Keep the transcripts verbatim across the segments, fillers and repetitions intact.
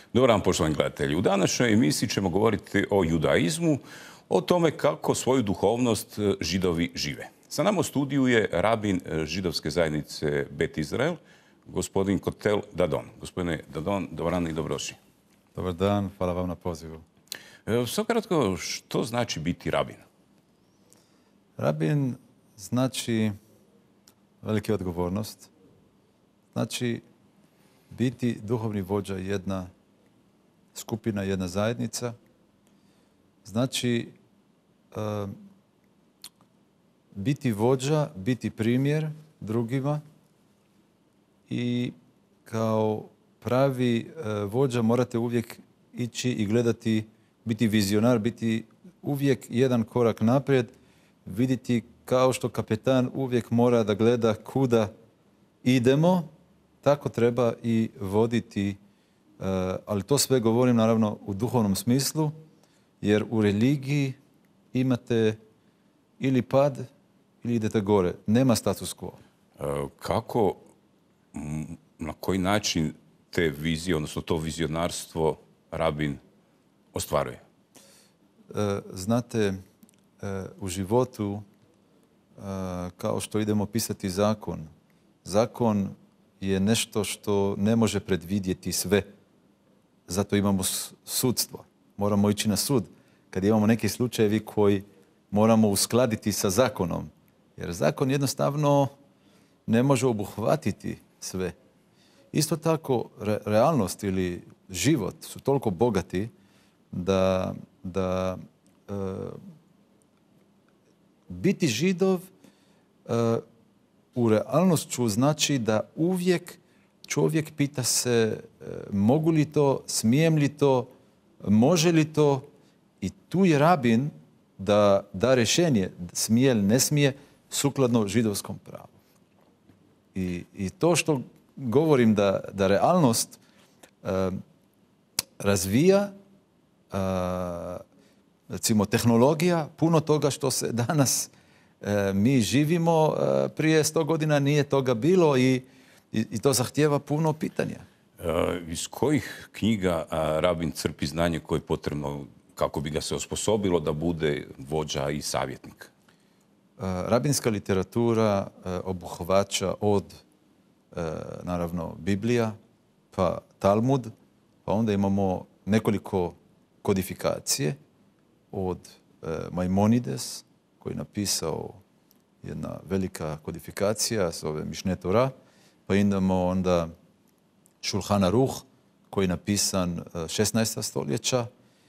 Dobar dan, poštovani gledatelji. U današnjoj emisiji ćemo govoriti o judaizmu, o tome kako svoju duhovnost Židovi žive. Sa nama u studiju je rabin židovske zajednice Bet Izrael, gospodin Kotel Dadon. Gospodine Dadon, dobar dan i dobrodošli. Dobar dan, hvala vam na pozivu. Samo kratko, što znači biti rabin? Rabin znači velika odgovornost. Znači biti duhovni vođa jedna skupina, jedna zajednica. Znači uh, biti vođa, biti primjer drugima i kao pravi uh, vođa morate uvijek ići i gledati, biti vizionar, biti uvijek jedan korak naprijed, vidjeti kao što kapetan uvijek mora da gleda kuda idemo, tako treba i voditi. Uh, ali to sve govorim naravno u duhovnom smislu, jer u religiji imate ili pad ili idete gore. Nema status quo. Uh, kako, na koji način te vizije, odnosno to vizionarstvo rabin ostvaruje? Uh, znate, uh, u životu, uh, kao što idemo pisati zakon, zakon je nešto što ne može predvidjeti sve. Zato imamo sudstvo. Moramo ići na sud kad imamo neki slučajevi koji moramo uskladiti sa zakonom. Jer zakon jednostavno ne može obuhvatiti sve. Isto tako, re, realnost ili život su toliko bogati da, da e, biti Židov e, u realnošću znači da uvijek čovjek pita se mogu li to, smijem li to, može li to, i tu je rabin da da rješenje smije ili ne smije sukladno židovskom pravu. I, i to što govorim da, da realnost uh, razvija uh, recimo tehnologija, puno toga što se danas uh, mi živimo uh, prije sto godina nije toga bilo i I, I to zahtijeva puno pitanja. E, iz kojih knjiga a, rabin crpi znanje koje je potrebno kako bi ga se osposobilo da bude vođa i savjetnik? E, rabinska literatura e, obuhvaća od, e, naravno, Biblija, pa Talmud, pa onda imamo nekoliko kodifikacije od e, Maimonides, koji je napisao jedna velika kodifikacija, zove Mišne Tora. Pa imamo onda Šulhan Aruh, koji je napisan šesnaestog stoljeća.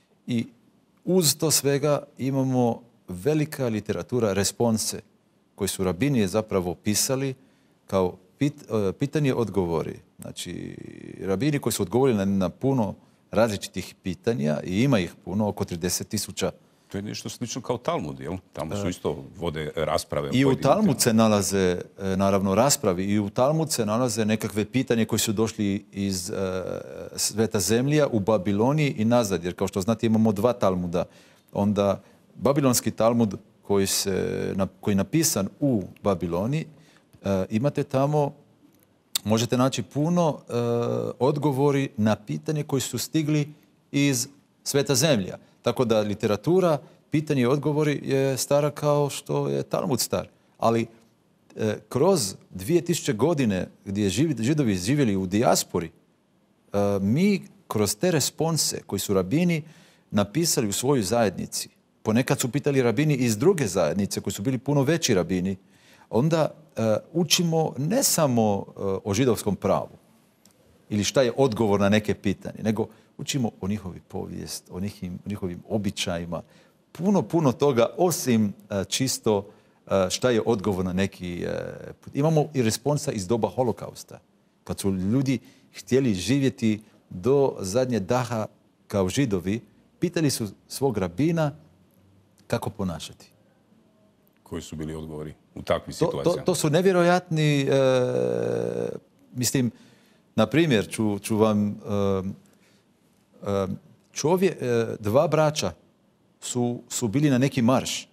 I uz to svega imamo velika literatura response, koji su rabini zapravo pisali kao pit, pitanje odgovori. Znači, rabini koji su odgovorili na, na puno različitih pitanja, i ima ih puno, oko trideset tisuća. To je nešto slično kao Talmud, jel? Tamo su isto vode rasprave. I u Talmud se nalaze, naravno, raspravi. I u Talmud se nalaze nekakve pitanje koji su došli iz uh, Sveta zemlja u Babiloniji i nazad. Jer kao što znate imamo dva Talmuda. Onda Babilonski Talmud koji, se, na, koji je napisan u Babiloniji, uh, imate tamo, možete naći puno uh, odgovori na pitanje koji su stigli iz Sveta zemlja. Tako da literatura, pitanje i odgovori je stara kao što je Talmud star. Ali e, kroz dvije tisuće godine gdje živi, Židovi živjeli u dijaspori, e, mi kroz te response koji su rabini napisali u svojoj zajednici, ponekad su pitali rabini iz druge zajednice koji su bili puno veći rabini, onda e, učimo ne samo e, o židovskom pravu ili šta je odgovor na neke pitanje, nego učimo o njihovi povijest, o njihim, njihovim običajima. Puno, puno toga, osim uh, čisto uh, šta je odgovor na neki uh, put. Imamo i responsa iz doba holokausta. Kad su ljudi htjeli živjeti do zadnje daha kao Židovi, pitali su svog rabina kako ponašati. Koji su bili odgovori u takvim to, situacijama? To, to su nevjerojatni, uh, mislim, na primjer, ću, ću vam... Uh, Čovjek, dva braća su, su bili na neki marš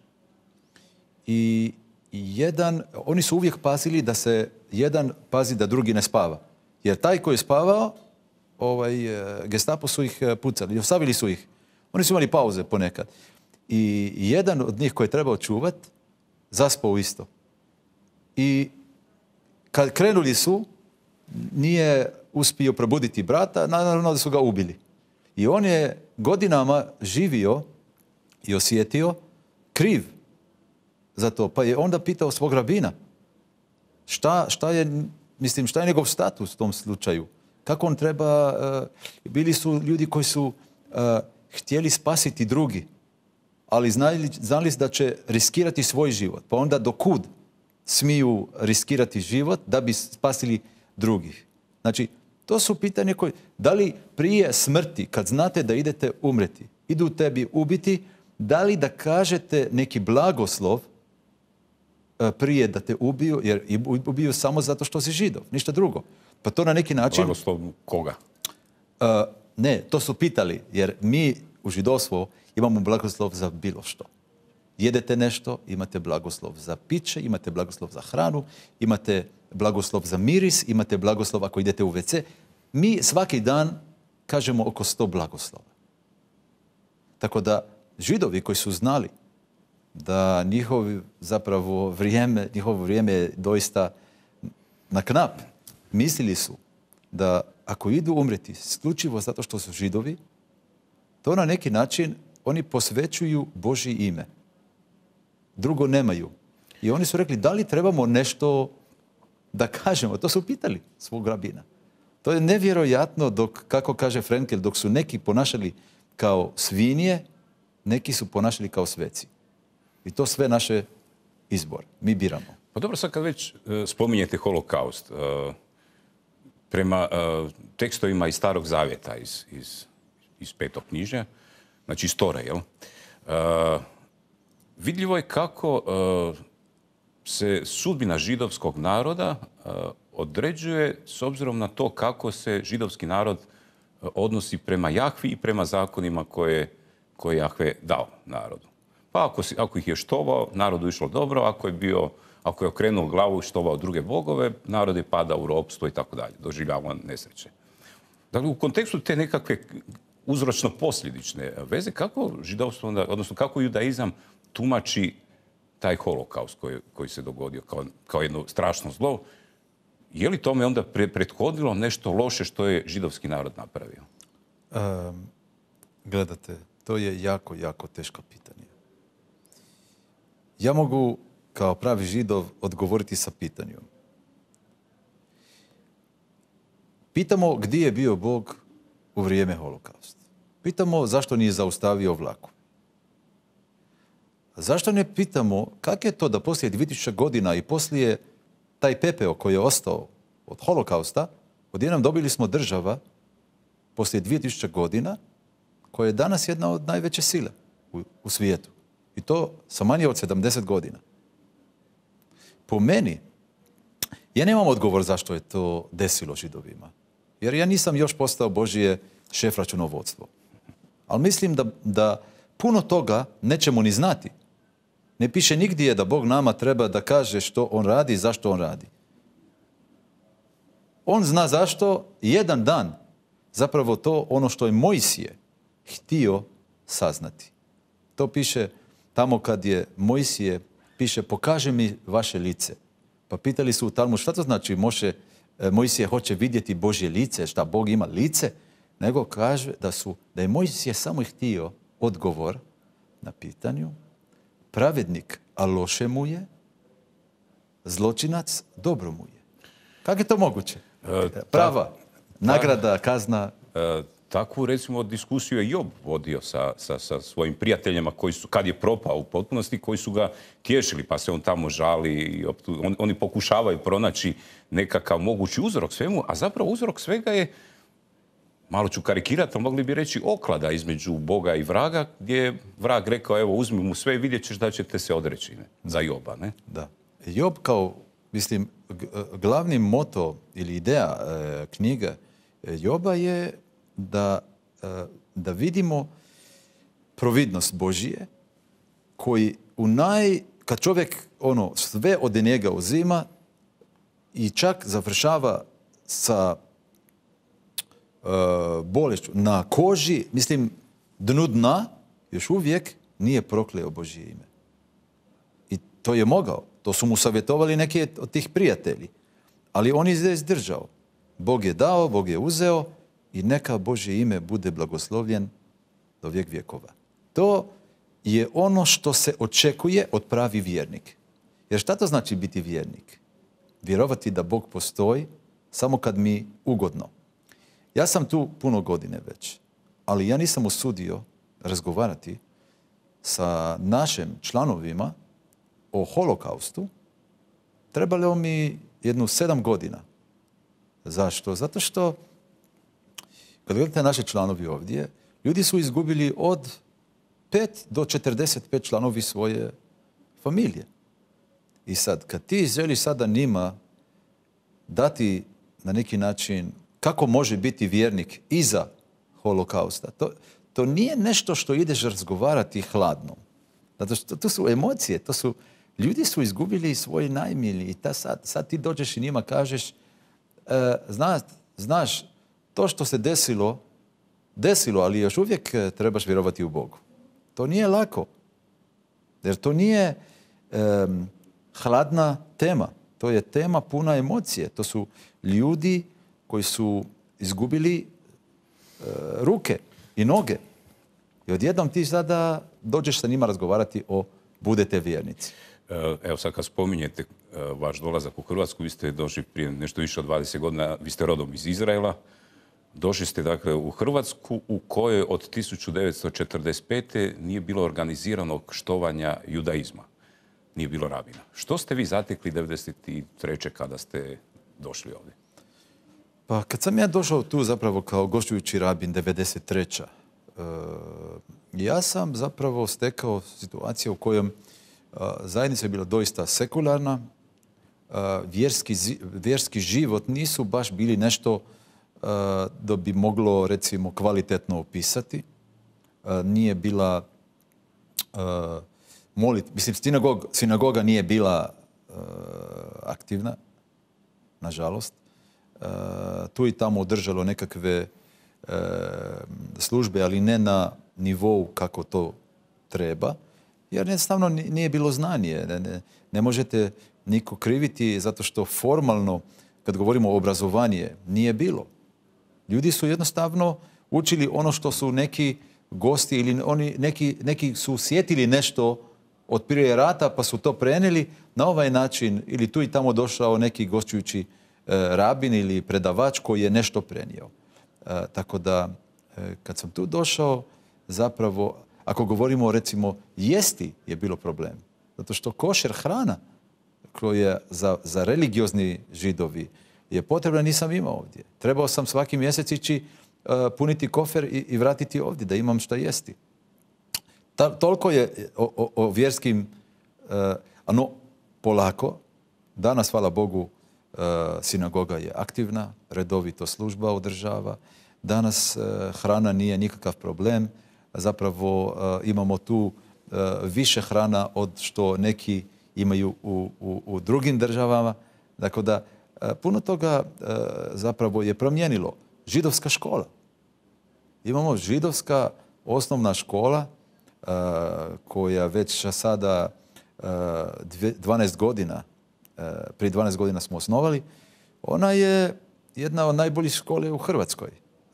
i jedan, oni su uvijek pazili da se jedan pazi da drugi ne spava. Jer taj koji je spavao ovaj, e, Gestapo su ih e, pucali, ostavili su ih. Oni su imali pauze ponekad. I jedan od njih koji je trebao čuvat, zaspao isto. I kad krenuli su, nije uspio probuditi brata, naravno da su ga ubili. I on je godinama živio i osjetio kriv za to. Pa je onda pitao svog rabina šta, šta je, mislim, šta je njegov status u tom slučaju. Kako on treba... Uh, bili su ljudi koji su uh, htjeli spasiti drugi, ali znali, znali da će riskirati svoj život. Pa onda dokud smiju riskirati život da bi spasili drugih. Znači, to su pitanje koje... Da li prije smrti, kad znate da idete umreti, idu tebi ubiti, da li da kažete neki blagoslov prije da te ubiju, jer ubiju samo zato što si Židov, ništa drugo. Pa to na neki način... Blagoslov koga? Uh, ne, to su pitali, jer mi u židovstvu imamo blagoslov za bilo što. Jedete nešto, imate blagoslov za piće, imate blagoslov za hranu, imate blagoslov za miris, imate blagoslov ako idete u ve ce. Mi svaki dan kažemo oko sto blagoslova. Tako da Židovi koji su znali da njihovo zapravo vrijeme, njihovo vrijeme je doista na knap, mislili su da ako idu umreti isključivo zato što su Židovi, to na neki način oni posvećuju Božje ime. Drugo nemaju. I oni su rekli, da li trebamo nešto da kažemo? To su pitali svog rabina. To je nevjerojatno dok, kako kaže Frenkel, dok su neki ponašali kao svinje, neki su ponašali kao sveci. I to sve naše izbor. Mi biramo. Pa dobro, sad kad već uh, spominjete holokaust, uh, prema uh, tekstovima iz Starog zavjeta, iz, iz, iz petog knjižja, znači iz Tore, jel? Uh, vidljivo je kako uh, se sudbina židovskog naroda uh, određuje s obzirom na to kako se židovski narod uh, odnosi prema Jahvi i prema zakonima koje, koje Jahve dao narodu. Pa ako, si, ako ih je štovao, narodu išlo dobro, ako je bio, ako je okrenuo glavu i štovao druge bogove, narod je padao u ropstvo i tako dalje, doživljavao nesreće. Dakle, u kontekstu te nekakve uzročno-posljedične veze, kako židovstvo, onda, odnosno kako judaizam tumači taj holokaust koji, koji se dogodio kao, kao jedno strašno zlo, je li tome onda pre, prethodilo nešto loše što je židovski narod napravio? Um, gledate, to je jako, jako teško pitanje. Ja mogu kao pravi Židov odgovoriti sa pitanjem. Pitamo gdje je bio Bog u vrijeme holokausta. Pitamo zašto nije zaustavio vlaku. Zašto ne pitamo kako je to da poslije dvije tisuće godina i poslije taj pepeo koji je ostao od holokausta, odjednom dobili smo država poslije dvije tisuće godina koja je danas jedna od najveće sile u, u svijetu. I to sa manje od sedamdeset godina. Po meni, ja nemam odgovor zašto je to desilo Židovima. Jer ja nisam još postao Božje šef računovodstvo. Ali mislim da, da puno toga nećemo ni znati. Ne piše nigdje da Bog nama treba da kaže što on radi i zašto on radi. On zna zašto jedan dan zapravo to ono što je Mojsije htio saznati. To piše tamo kad je Mojsije, piše pokaže mi vaše lice. Pa pitali su u Talmudu šta to znači Moše, Mojsije hoće vidjeti Božje lice, šta Bog ima lice, nego kaže da, su, da je Mojsije samo htio odgovor na pitanju pravednik, a loše mu je, zločinac, dobro mu je. Kako je to moguće? E, Prava, ta, nagrada, kazna. E, takvu, recimo, diskusiju je Job vodio sa, sa, sa svojim prijateljima koji su, kad je propao u potpunosti, koji su ga tješili, pa se on tamo žali. I on, oni pokušavaju pronaći nekakav mogući uzrok svemu, a zapravo uzrok svega je, malo ću karikirati, ali mogli bi reći oklada između Boga i vraga, gdje je vrag rekao, evo, uzmi mu sve i vidjet ćeš da ćete se odreći, ne? Za Joba, ne? Da. Job kao, mislim, glavni moto ili ideja e, knjige Joba je da, e, da vidimo providnost Božije koji u naj... Kad čovjek ono sve od njega uzima i čak završava sa bolešću, na koži, mislim, dnu dna, još uvijek nije prokleo Božje ime. I to je mogao. To su mu savjetovali neki od tih prijatelji. Ali on je izdržao. Bog je dao, Bog je uzeo i neka Božje ime bude blagoslovljen do vijek vjekova. To je ono što se očekuje od pravi vjernik. Jer šta to znači biti vjernik? Vjerovati da Bog postoji samo kad mi ugodno. Ja sam tu puno godine već, ali ja nisam usudio razgovarati sa našim članovima o holokaustu. Trebalo mi jednu sedam godina. Zašto? Zato što, kad gledate naše članovi ovdje, ljudi su izgubili od pet do četrdeset pet članovi svoje familije. I sad, kad ti želiš sada njima dati na neki način kako može biti vjernik iza holokausta, to, to nije nešto što ideš razgovarati hladno. Zato što to su emocije, to su, ljudi su izgubili svoje najmilije i ta sad, sad ti dođeš i njima kažeš, e, znaš, znaš, to što se desilo, desilo, ali još uvijek trebaš vjerovati u Bogu. To nije lako. Jer to nije um, hladna tema. To je tema puna emocije. To su ljudi koji su izgubili uh, ruke i noge. I odjednom ti sada dođeš sa njima razgovarati o budete vjernici. Evo sad kad spominjete vaš dolazak u Hrvatsku, vi ste došli prije nešto više od dvadeset godina, vi ste rodom iz Izraela. Došli ste dakle u Hrvatsku u kojoj od tisuću devetsto četrdeset pete nije bilo organiziranog štovanja judaizma. Nije bilo rabina. Što ste vi zatekli devedeset treće kada ste došli ovdje? Pa kad sam ja došao tu zapravo kao gostujući rabin devedeset treće. Uh, ja sam zapravo stekao situaciju u kojem uh, zajednica je bila doista sekularna. Uh, vjerski, vjerski život nisu baš bili nešto Uh, da bi moglo, recimo, kvalitetno opisati. Uh, nije bila uh, molit, mislim, sinagog, sinagoga nije bila uh, aktivna, nažalost. Uh, tu i tamo održalo nekakve uh, službe, ali ne na nivou kako to treba, jer jednostavno nije bilo znanje. Ne, ne, ne možete niko kriviti zato što formalno, kad govorimo o obrazovanje, nije bilo. Ljudi su jednostavno učili ono što su neki gosti ili oni neki, neki su sjetili nešto od prije rata pa su to prenijeli na ovaj način ili tu i tamo došao neki gostujući e, rabin ili predavač koji je nešto prenio. E, tako da e, kad sam tu došao zapravo, ako govorimo recimo jesti je bilo problem. Zato što košer hrana koja je za, za religiozni židovi je potrebna, nisam imao ovdje. Trebao sam svaki mjesec ići uh, puniti kofer i, i vratiti ovdje da imam šta jesti. Ta, toliko je o, o, o vjerskim, uh, no polako, danas, hvala Bogu, uh, sinagoga je aktivna, redovito služba održava. Danas uh, hrana nije nikakav problem. Zapravo uh, imamo tu uh, više hrana od što neki imaju u, u, u drugim državama. Dakle, da puno toga zapravo je promijenilo. Židovska škola. Imamo židovska osnovna škola koja već sada dvanaest godina, prije dvanaest godina smo osnovali. Ona je jedna od najboljih škole u Hrvatskoj.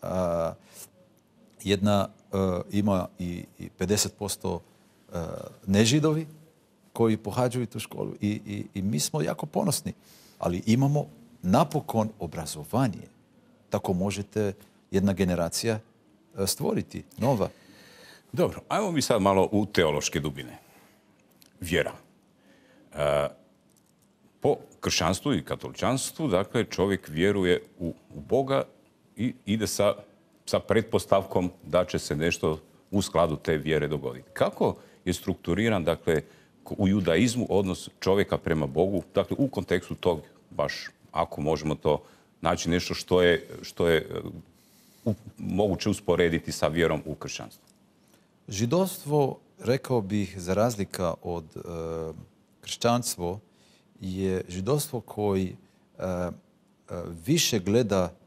Jedna ima i pedeset posto nežidovi koji pohađaju tu školu. I, i, i mi smo jako ponosni. Ali imamo napokon obrazovanje. Tako možete jedna generacija stvoriti, nova. Dobro, ajmo mi sad malo u teološke dubine. Vjera. E, po kršćanstvu i katoličanstvu, dakle, čovjek vjeruje u, u Boga i ide sa, sa pretpostavkom da će se nešto u skladu te vjere dogoditi. Kako je strukturiran, dakle, u judaizmu odnos čovjeka prema Bogu, dakle u kontekstu tog baš, ako možemo to naći nešto što je, što je uh, moguće usporediti sa vjerom u kršćanstvu. Židovstvo, rekao bih, za razlika od uh, kršćanstvo, je židovstvo koji uh, uh, više gleda uh,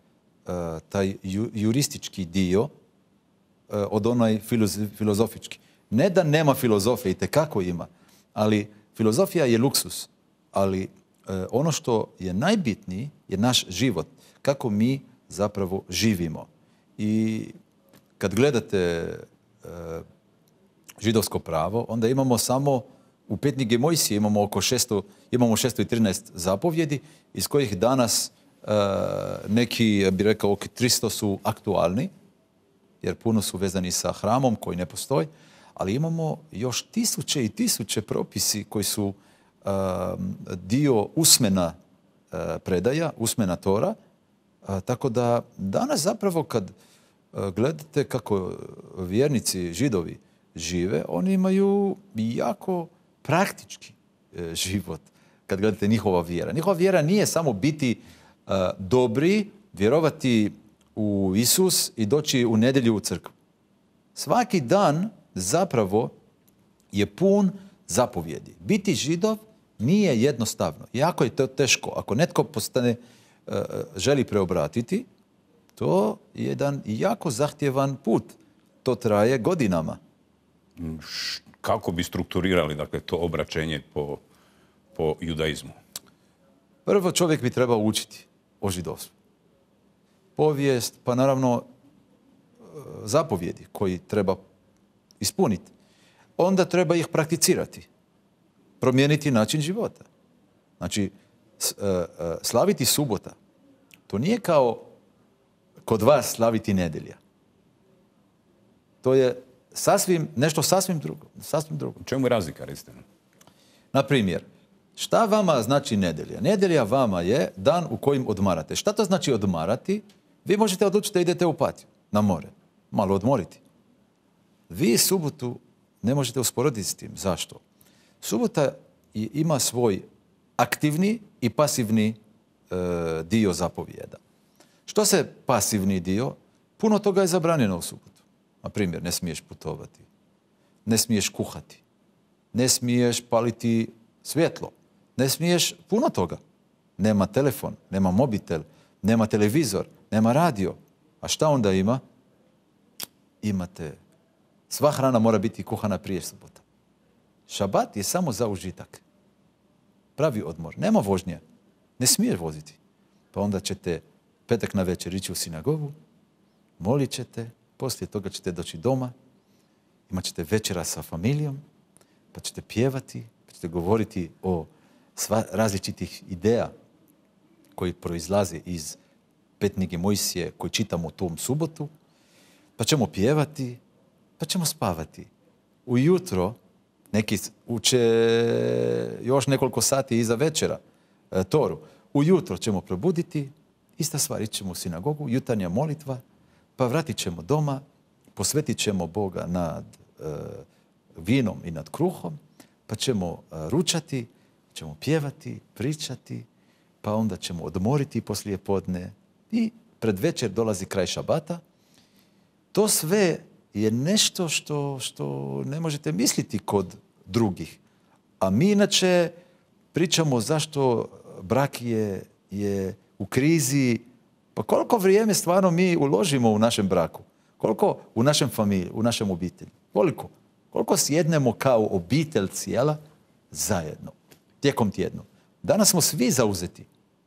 taj ju, juristički dio uh, od onaj filoz, filozofički. Ne da nema filozofije, itekako ima, ali filozofija je luksus. Ali uh, ono što je najbitniji je naš život. Kako mi zapravo živimo. I kad gledate uh, židovsko pravo, onda imamo samo u pet knjige Mojsije imamo oko šesto, imamo šesto trinaest zapovjedi, iz kojih danas uh, neki, bi rekao, oko tristo su aktualni, jer puno su vezani sa hramom koji ne postoji, ali imamo još tisuće i tisuće propisi koji su uh, dio usmena uh, predaja, usmena Tora, uh, tako da danas zapravo kad uh, gledate kako vjernici, židovi žive, oni imaju jako praktički e, život kad gledate njihova vjera. Njihova vjera nije samo biti uh, dobri, vjerovati u Isus i doći u nedjelju u crkvu. Svaki dan zapravo je pun zapovjedi. Biti židov nije jednostavno. Jako je to teško. Ako netko postane, uh, želi preobratiti, to je jedan jako zahtjevan put. To traje godinama. Kako bi strukturirali, dakle, to obraćenje po, po judaizmu? Prvo, čovjek bi trebao učiti o židovstvu. Povijest, pa naravno zapovjedi koji treba ispuniti. Onda treba ih prakticirati. Promijeniti način života. Znači, slaviti subota. To nije kao kod vas slaviti nedjelja. To je sasvim, nešto sasvim drugo. Sasvim drugo. U čemu je razlika, recite? Na primjer, šta vama znači nedjelja? Nedjelja vama je dan u kojem odmarate. Šta to znači odmarati? Vi možete odlučiti da idete u patio, na more. Malo odmoriti. Vi subotu ne možete usporediti s tim. Zašto? Subota ima svoj aktivni i pasivni e, dio zapovjeda. Što se pasivni dio? Puno toga je zabranjeno u subotu. Na primjer, ne smiješ putovati, ne smiješ kuhati, ne smiješ paliti svjetlo, ne smiješ puno toga. Nema telefon, nema mobitel, nema televizor, nema radio. A šta onda ima? Imate, sva hrana mora biti kuhana prije subota. Šabat je samo za užitak. Pravi odmor. Nema vožnje. Ne smiješ voziti. Pa onda ćete petak na večer ići u sinagogu, molit ćete, poslije toga ćete doći doma, imat ćete večera sa familijom, pa ćete pjevati, pa ćete govoriti o sva različitih ideja koji proizlaze iz pet knjige Mojsije koji čitamo u tom subotu, pa ćemo pjevati, pa ćemo spavati. Ujutro neki uče još nekoliko sati iza večera e, Toru. Ujutro ćemo probuditi, ista stvar, ići ćemo u sinagogu, jutarnja molitva, pa vratit ćemo doma, posvetit ćemo Boga nad e, vinom i nad kruhom, pa ćemo e, ručati, ćemo pjevati, pričati, pa onda ćemo odmoriti poslije podne i pred večer dolazi kraj šabata. To sve je nešto što, što ne možete misliti kod drugih. A mi inače pričamo zašto brak je, je u krizi. Pa koliko vrijeme stvarno mi uložimo u našem braku? Koliko u našem familiji, u našem obitelji? Koliko? Koliko sjednemo kao obitelj cijela zajedno, tijekom tjedna? Danas smo svi zauzeti.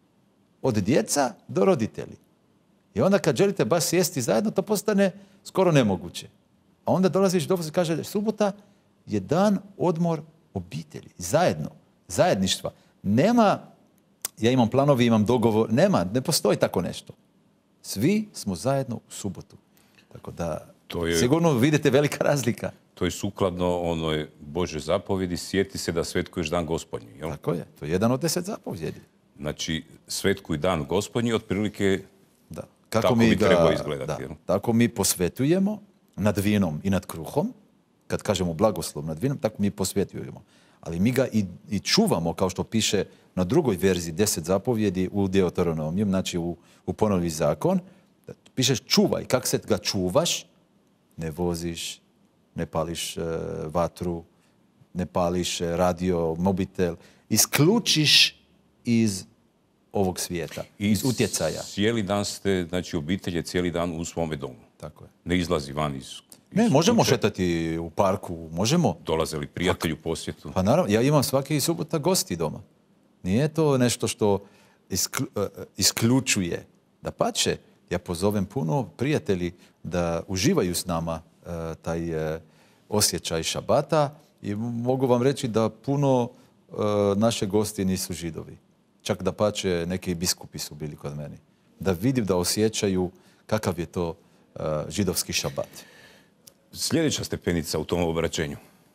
Od djeca do roditelji. I onda kad želite baš sjesti zajedno, to postane skoro nemoguće. A onda dolaziš do i kaže, subota je dan odmor obitelji. Zajedno. Zajedništva. Nema, ja imam planovi, imam dogovor. Nema, ne postoji tako nešto. Svi smo zajedno u subotu. Tako da, to je, sigurno vidite velika razlika. To je sukladno onoj Božoj zapovjedi, sjeti se da svetkuješ dan Gospodnji. Jel? Tako je, to je jedan od deset zapovjedi. Znači, svetkuj dan Gospodnji, otprilike da. Kako tako mi bi ga, trebao izgledati. Da, tako mi posvetujemo nad vinom i nad kruhom. Kad kažemo blagoslov nad vinom, tako mi posvetujemo. Ali mi ga i, i čuvamo, kao što piše na drugoj verziji deset zapovjedi u Deuteronomiju, znači u, u ponovi zakon. Pišeš čuvaj. Kako se ga čuvaš? Ne voziš, ne pališ e, vatru, ne pališ radio, mobitel. Isključiš iz ovog svijeta, I iz utjecaja. Cijeli dan ste, znači obitelj je cijeli dan u svome domu. Tako je. Ne izlazi van iz, iz Ne, možemo kuće. šetati u parku, možemo. Dolaze li prijatelji u posjetu? Pa naravno, ja imam svaki subota gosti doma. Nije to nešto što isklu, uh, isključuje. Dapače, ja pozovem puno prijatelji da uživaju s nama uh, taj uh, osjećaj šabata i mogu vam reći da puno uh, naše gosti nisu Židovi. Čak dapače, neki biskupi su bili kod mene. Da vidim, da osjećaju kakav je to uh, židovski šabat. Sljedeća stepenica u tom obraćenju.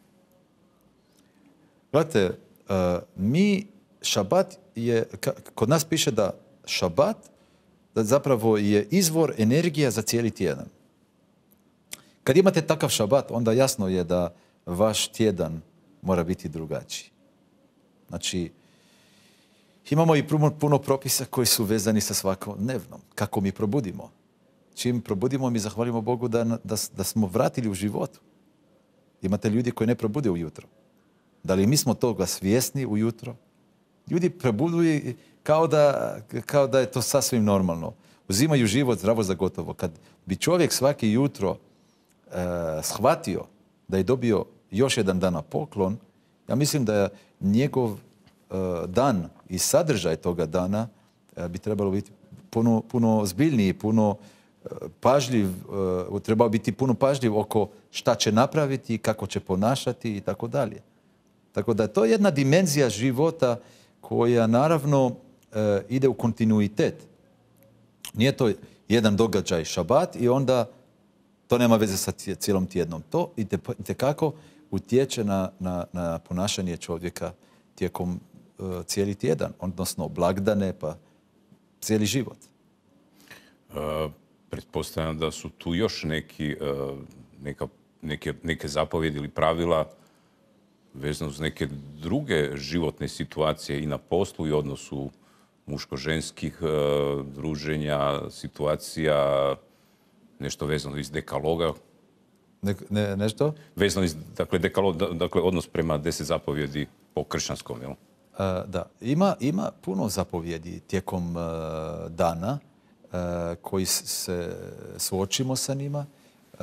Gledajte, uh, mi, šabat je, ka, kod nas piše da šabat da zapravo je izvor energija za cijeli tjedan. Kad imate takav šabat, onda jasno je da vaš tjedan mora biti drugačiji. Znači, imamo i puno, puno propisa koji su vezani sa svakodnevnom. Kako mi probudimo? Čim probudimo, mi zahvalimo Bogu da, da, da smo vratili u životu. Imate ljudi koji ne probude ujutro. Da li mi smo toga svjesni ujutro? Ljudi probuduju kao da, kao da je to sasvim normalno. Uzimaju život zdravo za gotovo. Kad bi čovjek svaki jutro e, shvatio da je dobio još jedan dan na poklon, ja mislim da je njegov e, dan i sadržaj toga dana e, bi trebalo biti puno, puno zbiljniji, puno e, pažljiv, e, trebao biti puno pažljiv oko šta će napraviti, kako će ponašati i tako dalje. Tako da je to jedna dimenzija života koja naravno e, ide u kontinuitet. Nije to jedan događaj šabat i onda to nema veze sa cijelom tjednom. To itekako utječe na, na, na ponašanje čovjeka tijekom e, cijeli tjedan, odnosno blagdane pa cijeli život. E, pretpostavljam da su tu još neki, e, neka, neke, neke zapovjedi ili pravila vezano uz neke druge životne situacije i na poslu i odnosu muško-ženskih e, druženja, situacija, nešto vezano iz dekaloga. Ne, ne, nešto? Vezano iz, dakle, dekalog, dakle, odnos prema deset zapovjedi po kršćanskom, jel? Uh, da, ima, ima puno zapovjedi tijekom uh, dana uh, koji se suočimo sa njima. Uh,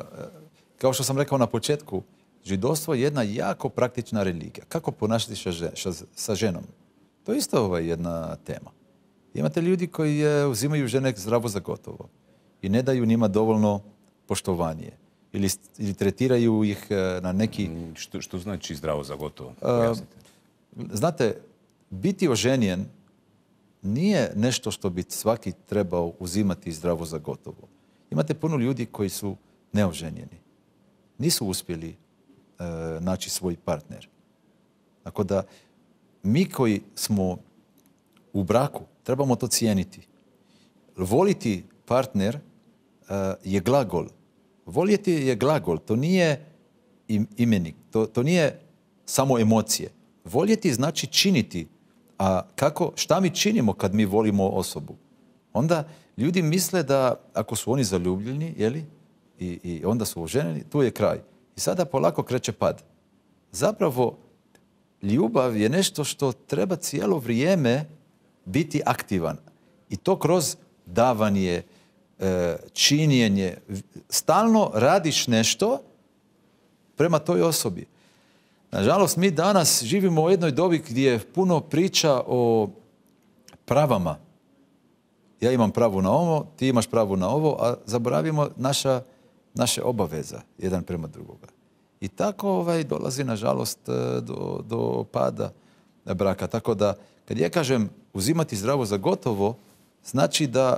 kao što sam rekao na početku, židovstvo je jedna jako praktična religija. Kako ponašati sa ženom? To je isto ovaj jedna tema. Imate ljudi koji je, uzimaju žene zdravo za gotovo i ne daju njima dovoljno poštovanje ili, ili tretiraju ih na neki... Što, što znači zdravo za gotovo? Uh, znate, biti oženjen nije nešto što bi svaki trebao uzimati zdravo za gotovo. Imate puno ljudi koji su neoženjeni. Nisu uspjeli uh, naći svoj partner. Tako da mi koji smo u braku trebamo to cijeniti. Voliti partner uh, je glagol. Voljeti je glagol, to nije im, imenik, to, to nije samo emocije. Voljeti znači činiti. A kako, šta mi činimo kad mi volimo osobu? Onda ljudi misle da ako su oni zaljubljeni, jeli, i, i onda su oženjeni, tu je kraj. I sada polako kreće pad. Zapravo, ljubav je nešto što treba cijelo vrijeme biti aktivan. I to kroz davanje, činjenje. Stalno radiš nešto prema toj osobi. Nažalost, mi danas živimo u jednoj dobi gdje je puno priča o pravama. Ja imam pravo na ovo, ti imaš pravo na ovo, a zaboravimo naša, naše obaveza jedan prema drugoga. I tako ovaj, dolazi, nažalost, do, do pada braka. Tako da, kad ja kažem uzimati zdravo za gotovo, znači da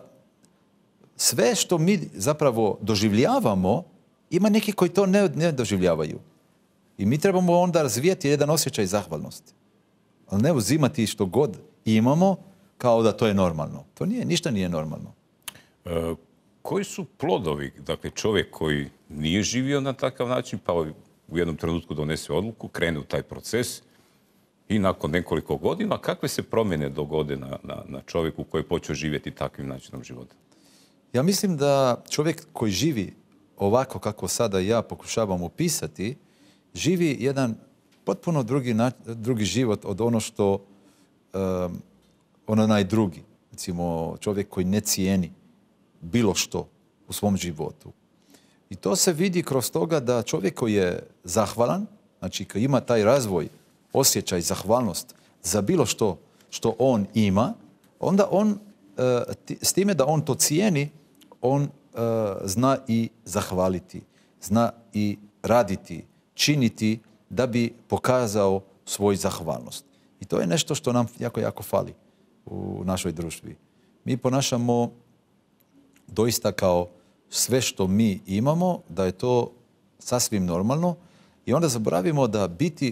sve što mi zapravo doživljavamo, ima neki koji to ne, ne doživljavaju. I mi trebamo onda razvijati jedan osjećaj zahvalnosti. Ali ne uzimati što god imamo kao da to je normalno. To nije, ništa nije normalno. E, koji su plodovi? Dakle, čovjek koji nije živio na takav način, pa u jednom trenutku donese odluku, krene u taj proces i nakon nekoliko godina, kakve se promjene dogode na, na, na čovjeku koji je počeo živjeti takvim načinom života? Ja mislim da čovjek koji živi ovako kako sada ja pokušavam opisati, živi jedan potpuno drugi, drugi život od ono što um, on onaj drugi, recimo čovjek koji ne cijeni bilo što u svom životu. I to se vidi kroz toga da čovjek koji je zahvalan, znači koji ima taj razvoj, osjećaj, zahvalnost za bilo što što on ima, onda on, s time da on to cijeni, on zna i zahvaliti, zna i raditi, činiti da bi pokazao svoju zahvalnost. I to je nešto što nam jako, jako fali u našoj društvi. Mi ponašamo doista kao sve što mi imamo, da je to sasvim normalno i onda zaboravimo da biti,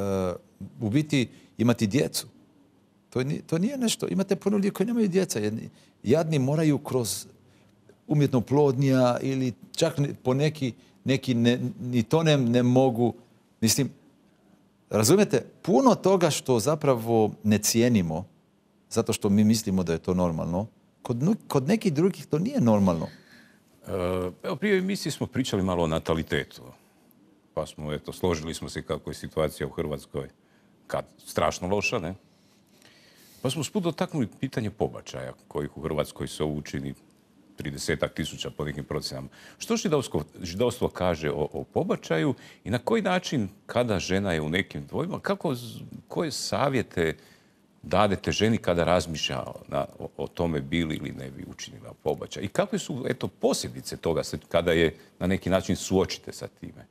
u biti imati djecu. To, nije, to nije nešto. Imate puno ljudi koji nemaju djeca. Jadni moraju kroz umjetno plodnja ili čak po neki, neki ne, ni to ne, ne mogu. Mislim, razumijete, puno toga što zapravo ne cijenimo, zato što mi mislimo da je to normalno, kod, kod nekih drugih to nije normalno. Evo, prije emisije smo pričali malo o natalitetu. Pa smo, eto, složili smo se kako je situacija u Hrvatskoj kad strašno loša, ne? Pa smo usput dotaknuli pitanje pobačaja, kojih u Hrvatskoj se učini tridesetak tisuća po nekim procjenama. Što židovsko, židovstvo kaže o, o pobačaju i na koji način, kada žena je u nekim dvojbama, kako, koje savjete dadete ženi kada razmišlja na, o, o tome bili ili ne bi učinila pobačaj? I kakve su, eto, posljedice toga kada je na neki način suočite sa time?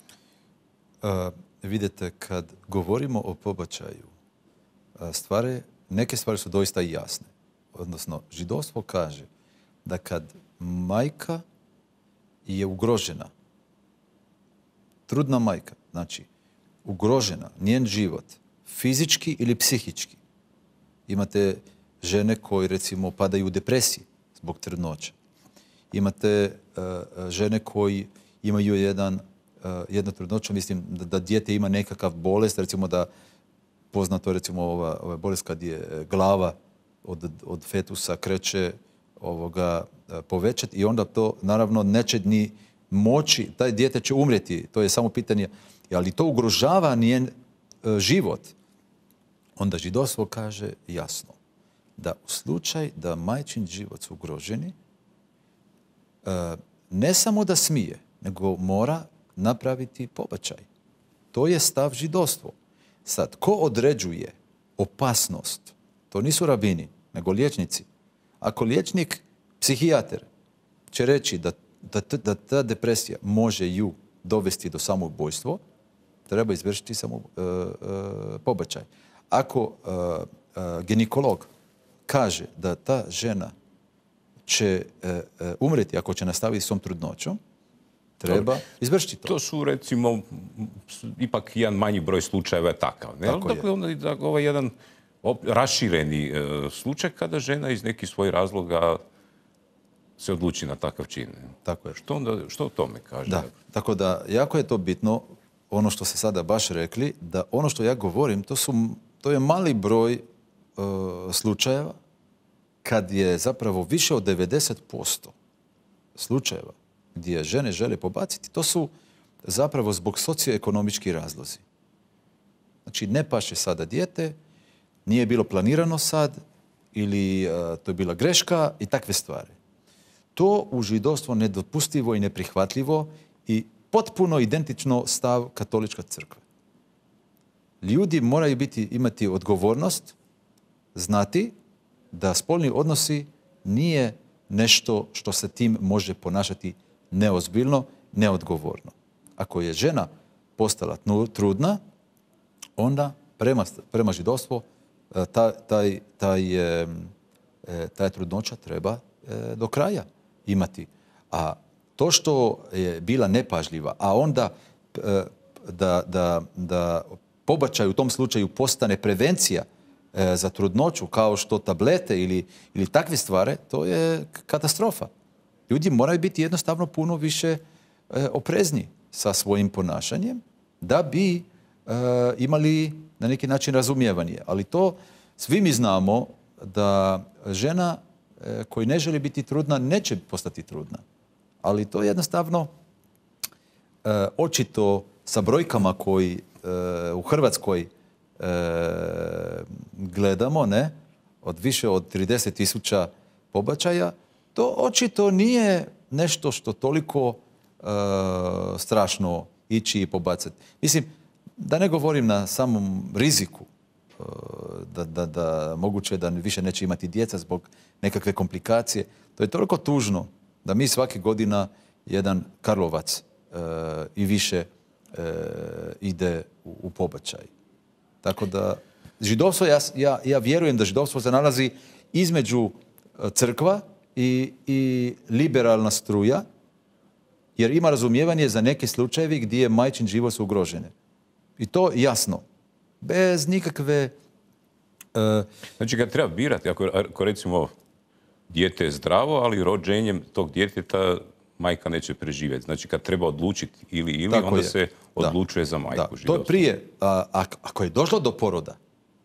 Uh, vidite, kad govorimo o pobačaju, stvari, neke stvari su doista i jasne. Odnosno, židovstvo kaže da kad majka je ugrožena, trudna majka, znači ugrožena, njen život, fizički ili psihički. Imate žene koje, recimo, padaju u depresiji zbog trudnoća. Imate uh, žene koji imaju jedan, uh, jednu trudnoću, mislim da, da dijete ima nekakav bolest, recimo da poznato, recimo, ova, ova bolest kad je glava od, od fetusa kreće ovoga povećati i onda to, naravno, neće ni moći, taj dijete će umrijeti, to je samo pitanje, ali to ugrožava njen e, život. Onda židovstvo kaže jasno da u slučaju da majčin život su ugroženi, e, ne samo da smije, nego mora napraviti pobačaj. To je stav židovstva. Sad, ko određuje opasnost? To nisu rabini, nego liječnici. Ako liječnik, psihijatar, će reći da, da, da ta depresija može ju dovesti do samoubojstva, treba izvršiti samo e, e, pobačaj. Ako e, e, ginekolog kaže da ta žena će e, e, umreti ako će nastaviti s tom trudnoćom, treba izvršiti to. To su, recimo, ipak jedan manji broj slučajeva je takav. Ne? Tako dakle, je. Onda ovo je jedan rašireni e, slučaj kada žena iz nekih svojih razloga se odluči na takav čin. Tako je. Što, onda, što o tome kaže? Da, tako da jako je to bitno, ono što ste sada baš rekli, da ono što ja govorim, to, su, to je mali broj uh, slučajeva kad je zapravo više od devedeset posto slučajeva gdje žene žele pobaciti, to su zapravo zbog socioekonomički razlozi. Znači, ne paše sada dijete, nije bilo planirano sad, ili uh, to je bila greška i takve stvari. To u židovstvu nedopustivo i neprihvatljivo i potpuno identično stav katolička crkva. Ljudi moraju biti, imati odgovornost, znati da spolni odnosi nije nešto što se tim može ponašati neozbiljno, neodgovorno. Ako je žena postala trudna, onda prema, prema židovstvu taj, taj, taj, taj trudnoća treba do kraja imati. A to što je bila nepažljiva, a onda da, da, da pobačaj u tom slučaju postane prevencija za trudnoću, kao što tablete ili, ili takve stvari, to je katastrofa. Ljudi moraju biti jednostavno puno više oprezni sa svojim ponašanjem da bi e, imali na neki način razumijevanje. Ali to svi mi znamo da žena e, koja ne želi biti trudna neće postati trudna. Ali to je jednostavno e, očito sa brojkama koji e, u Hrvatskoj e, gledamo, ne, od više od trideset tisuća pobačaja, to očito nije nešto što toliko e, strašno ići i pobacati. Mislim, da ne govorim na samom riziku, e, da, da, da moguće da više neće imati djeca zbog nekakve komplikacije. To je toliko tužno da mi svake godina jedan Karlovac e, i više e, ide u, u pobačaj. Tako da židovstvo, ja, ja, ja vjerujem da židovstvo se nalazi između crkva i, i liberalna struja, jer ima razumijevanje za neke slučajevi gdje je majčin život su ugrožene. I to jasno. Bez nikakve... Uh, znači, kad treba birati, ako, ako recimo dijete je zdravo, ali rođenjem tog djeteta majka neće preživjeti. Znači, kad treba odlučiti ili ili, onda je. se odlučuje da. za majku. Da. To prije, a, ako je došlo do poroda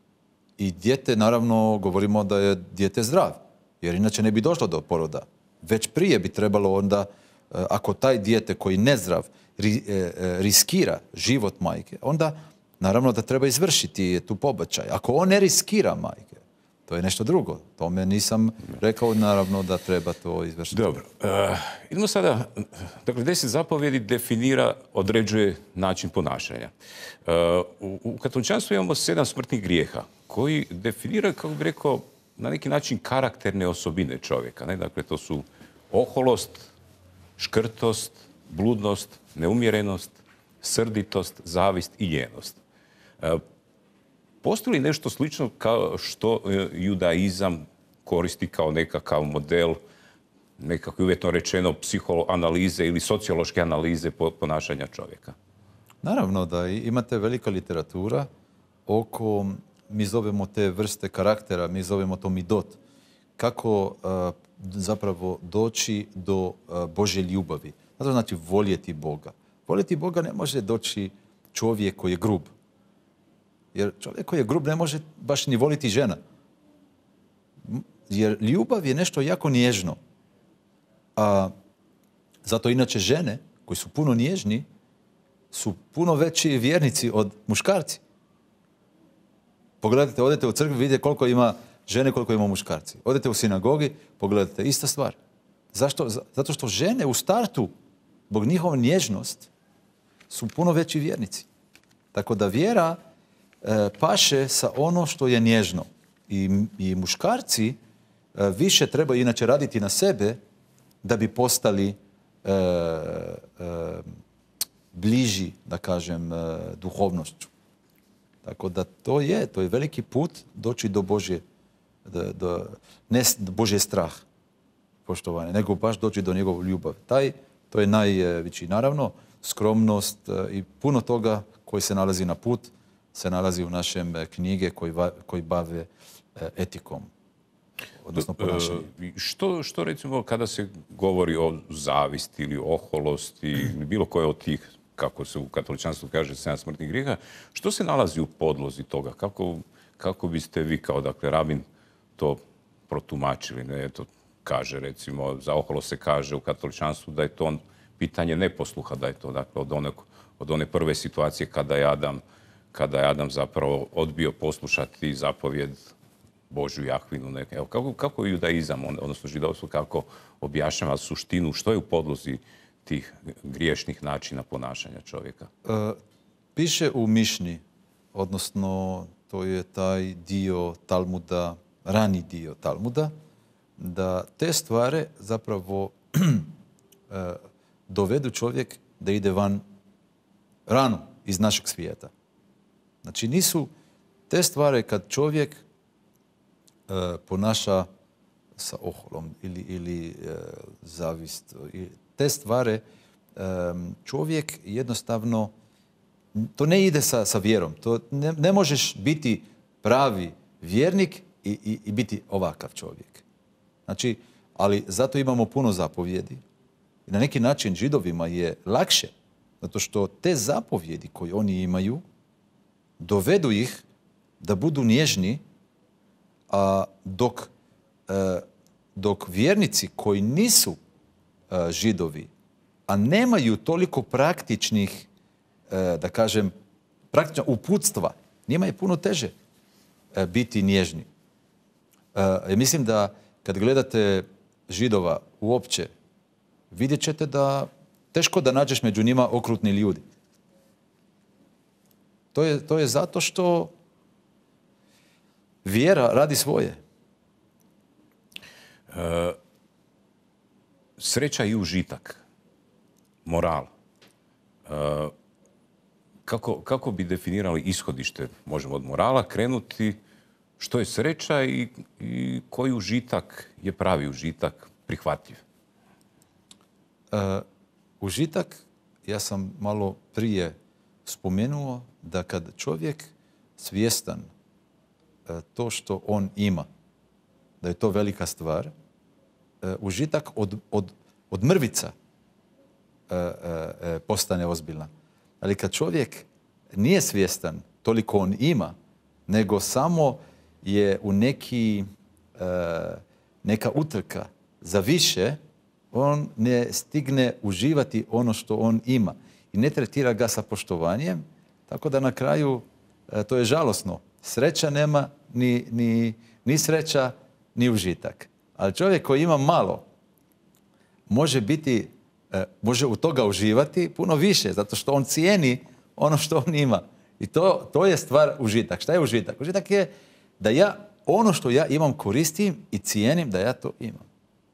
i dijete, naravno, govorimo da je dijete zdrav, jer inače ne bi došlo do poroda. Već prije bi trebalo onda, ako taj dijete koji je nezdrav ri, e, riskira život majke, onda naravno da treba izvršiti tu pobačaj. Ako on ne riskira majke, to je nešto drugo. Tome nisam rekao, naravno, da treba to izvršiti. Dobro. Uh, idemo sada, dakle, deset zapovjedi definira, određuje način ponašanja. Uh, u, u katoličanstvu imamo sedam smrtnih grijeha koji definiraju, kako bih rekao, na neki način karakterne osobine čovjeka. Ne? Dakle, to su oholost, škrtost, bludnost, neumjerenost, srditost, zavist i ljenost. Uh, Postoji li nešto slično kao što judaizam koristi kao nekakav model, nekako uvjetno rečeno psihoanalize ili sociološke analize ponašanja čovjeka? Naravno da imate velika literatura oko, mi zovemo te vrste karaktera, mi zovemo to midot. Kako uh, zapravo doći do uh, Božje ljubavi. To znači voljeti Boga. Voljeti Boga ne može doći čovjek koji je grub. Jer čovjek koji je grub ne može baš ni voliti žena. Jer ljubav je nešto jako nježno. A zato inače žene koji su puno nježni su puno veći vjernici od muškarci. Pogledajte, odete u crkvu, vidite koliko ima žene, koliko ima muškarci. Odete u sinagogi, pogledajte, ista stvar. Zašto? Zato što žene u startu, zbog njihova nježnost, su puno veći vjernici. Tako da vjera e, paše sa ono što je nježno. I, i muškarci e, više trebaju inače raditi na sebe da bi postali e, e, bliži, da kažem, e, duhovnošću. Tako da to je, to je veliki put doći do Božje, do, do, ne do Božje strah, poštovanje, nego baš doći do njegovu ljubav. Taj, to je najveći. Naravno, skromnost i puno toga koji se nalazi na put, se nalazi u našem knjige koji, koji bave etikom, odnosno ponašanjem. Što, što recimo kada se govori o zavisti ili oholosti ili bilo koje od tih, kako se u katoličanstvu kaže, sedam smrtnih grijeha, što se nalazi u podlozi toga? Kako, kako biste vi kao, dakle, rabin to protumačili? Ne, to kaže, recimo, za oholost se kaže u katoličanstvu da je to on pitanje neposluha, da je to, dakle, od one, od one prve situacije kada je Adam, kada je Adam zapravo odbio poslušati zapovjed Božju Jahvinu. Ne. Evo, kako, kako je judaizam, odnosno židovstvo, kako objašnjava suštinu, što je u podlozi tih griješnih načina ponašanja čovjeka? E, piše u Mišni, odnosno to je taj dio Talmuda, rani dio Talmuda, da te stvari zapravo e, dovedu čovjek da ide van rano iz našeg svijeta. Znači nisu te stvari kad čovjek e, ponaša sa oholom ili, ili e, zavist, te stvari čovjek jednostavno, to ne ide sa, sa vjerom. To ne, ne možeš biti pravi vjernik i, i, i biti ovakav čovjek. Znači, ali zato imamo puno zapovjedi. I na neki način židovima je lakše, zato što te zapovjedi koje oni imaju dovedu ih da budu nježni, a dok, dok vjernici koji nisu židovi, a nemaju toliko praktičnih, da kažem, praktična uputstva, njima je puno teže biti nježni. Uh, mislim da kad gledate Židova uopće, vidjet ćete da teško da nađeš među njima okrutni ljudi. To je, to je zato što vjera radi svoje. E, sreća i užitak, moral. E, kako, kako bi definirali ishodište, možemo od morala krenuti, što je sreća i, i koji užitak je pravi užitak, prihvatljiv? E, užitak, ja sam malo prije spomenuo da kad čovjek svjestan e, to što on ima, da je to velika stvar, e, užitak od, od, od mrvica e, e, postane ozbiljna. Ali kad čovjek nije svjestan toliko on ima, nego samo je u neki, e, neka utrka za više, on ne stigne uživati ono što on ima i ne tretira ga sa poštovanjem, tako da na kraju e, to je žalosno. Sreća nema ni, ni, ni sreća, ni užitak. Ali čovjek koji ima malo može biti, e, može u toga uživati puno više, zato što on cijeni ono što on ima. I to, to je stvar užitak. Šta je užitak? Užitak je da ja ono što ja imam koristim i cijenim da ja to imam.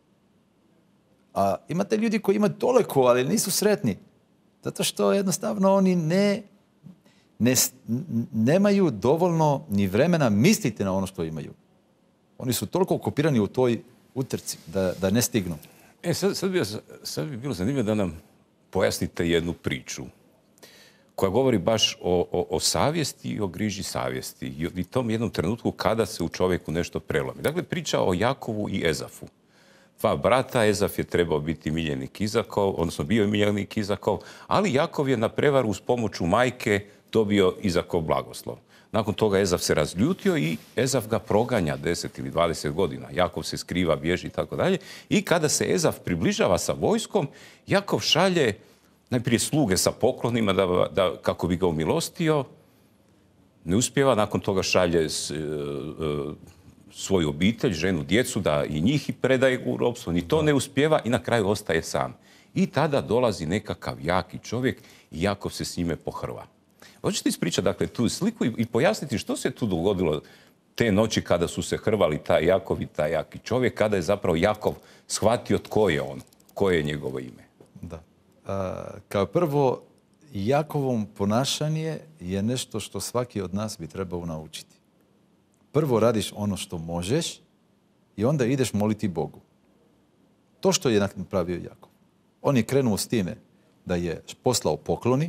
A imate ljudi koji imaju toliko, ali nisu sretni. Zato što jednostavno oni ne, ne, nemaju dovoljno ni vremena misliti na ono što imaju. Oni su toliko okupirani u toj utrci da, da ne stignu. E, sad, sad, bi, sad bi bilo zanimljivo da nam pojasnite jednu priču koja govori baš o, o, o savjesti i o griži savjesti i, i tom jednom trenutku kada se u čovjeku nešto prelomi. Dakle, priča o Jakovu i Ezafu. Dva brata, Ezaf je trebao biti miljenik Izakov, odnosno bio je miljenik Izakov, ali Jakov je na prevaru uz pomoću majke dobio Izakov blagoslov. Nakon toga Ezaf se razljutio i Ezaf ga proganja deset ili dvadeset godina. Jakov se skriva, bježi i tako dalje. I kada se Ezaf približava sa vojskom, Jakov šalje najprije sluge sa poklonima da, da, kako bi ga umilostio. Ne uspijeva, nakon toga šalje s, e, e, svoju obitelj, ženu, djecu, da i njih predaje u ropstvo. Ni to ne uspijeva i na kraju ostaje sam. I tada dolazi nekakav jaki čovjek i Jakov se s njime pohrva. Hoćete ispričati dakle, tu sliku i, i pojasniti što se tu dogodilo te noći kada su se hrvali taj Jakov i taj jaki čovjek, kada je zapravo Jakov shvatio tko je on, koje je njegovo ime. Da. A, kao prvo, Jakovom ponašanje je nešto što svaki od nas bi trebao naučiti. Prvo radiš ono što možeš i onda ideš moliti Bogu. To što je napravio Jakov. On je krenuo s time da je poslao pokloni,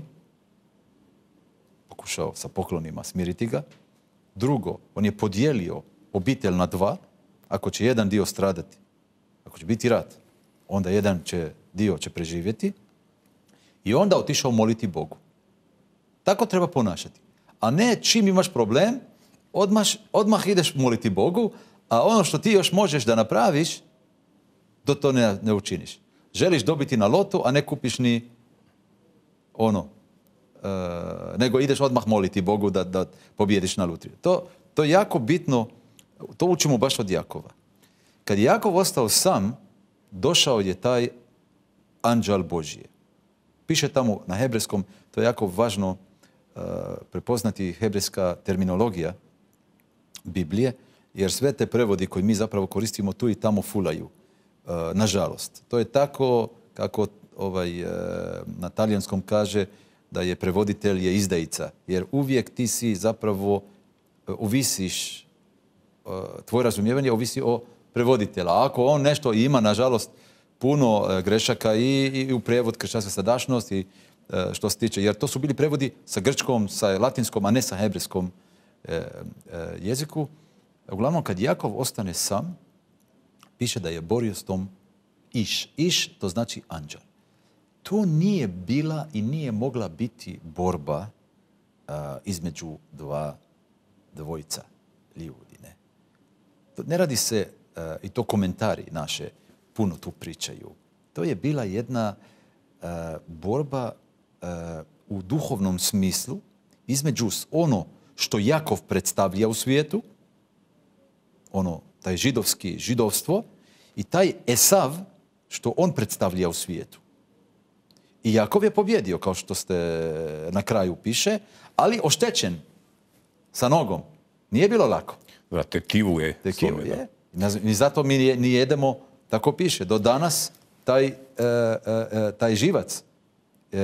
pokušao sa poklonima smiriti ga. Drugo, on je podijelio obitelj na dva. Ako će jedan dio stradati, ako će biti rat, onda jedan će, dio će preživjeti. I onda otišao moliti Bogu. Tako treba ponašati. A ne čim imaš problem, odmah, odmah ideš moliti Bogu, a ono što ti još možeš da napraviš, do to ne, ne učiniš. Želiš dobiti na lotu, a ne kupiš ni ono, e, nego ideš odmah moliti Bogu da, da pobjediš na lutriju. To, to je jako bitno, to učimo baš od Jakova. Kad je Jakov ostao sam, došao je taj anđel Božije. Piše tamo na hebrejskom, to je jako važno uh, prepoznati hebrejska terminologija Biblije, jer sve te prevodi koje mi zapravo koristimo tu i tamo fulaju, uh, nažalost. To je tako kako ovaj, uh, na talijanskom kaže da je prevoditelj je izdajica, jer uvijek ti si zapravo uh, ovisiš, uh, tvoje razumijevanje ovisi o prevoditelja. A ako on nešto ima, nažalost, puno uh, grešaka i, i u prevod kršćanska sadašnjost i uh, što se tiče, jer to su bili prevodi sa grčkom, sa latinskom, a ne sa hebrejskom uh, uh, jeziku. Uglavnom, kad Jakov ostane sam, piše da je borio s tom Iš. Iš, to znači anđel. To nije bila i nije mogla biti borba uh, između dva dvojica ljudi. Ne, to ne radi se, uh, i to komentari naše puno tu pričaju. To je bila jedna uh, borba uh, u duhovnom smislu između ono što Jakov predstavlja u svijetu, ono taj židovski židovstvo i taj Esav što on predstavlja u svijetu. I Jakov je pobjedio, kao što ste na kraju piše, ali oštećen sa nogom. Nije bilo lako. Da, tetivu je. Tetivu je. I zato mi ni jedemo, tako piše, do danas taj, e, e, taj živac e,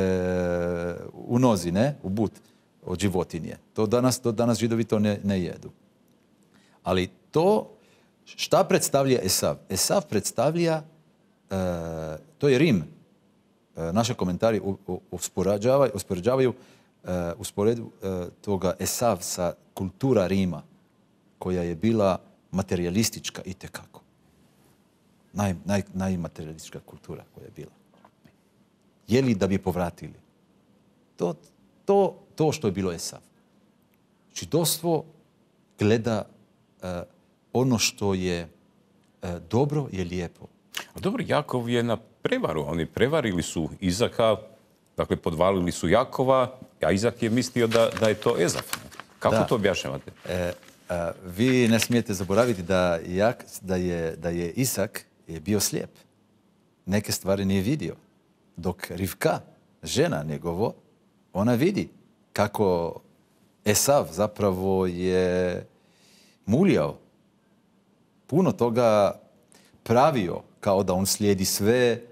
u nozi, ne, u but od životinje. To danas, do danas židovi to ne, ne jedu. Ali to, šta predstavlja Esav? Esav predstavlja, e, to je Rim. E, naše komentari uspoređavaju, uspoređavaju e, usporedu e, toga Esav sa kultura Rima, koja je bila materijalistička itekako. Naj, naj, najmaterialistička kultura koja je bila. Je li da bi povratili? To, to, to što je bilo Esav. Židovstvo gleda uh, ono što je uh, dobro je lijepo. A dobro, Jakov je na prevaru. Oni prevarili su Izaka, dakle podvalili su Jakova, a Izak je mislio da, da je to Ezav. Kako da. to objašnjavate? E, a, vi ne smijete zaboraviti da, Jak, da, je, da je Isak je bio slijep. Neke stvari nije vidio. Dok Rivka, žena njegovo, ona vidi kako Esav zapravo je muljao. Puno toga pravio kao da on slijedi sve,